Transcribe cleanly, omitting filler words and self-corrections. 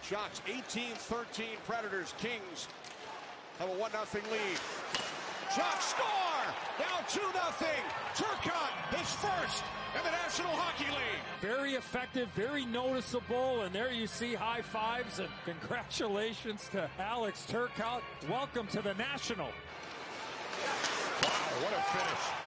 Shots 18-13 Predators. Kings have a 1-0 lead. Shot, score! Now 2-0. Turcotte, his first in the National Hockey League. Very effective, very noticeable, and there you see high fives and congratulations to Alex Turcotte. Welcome to the National. Wow, what a finish.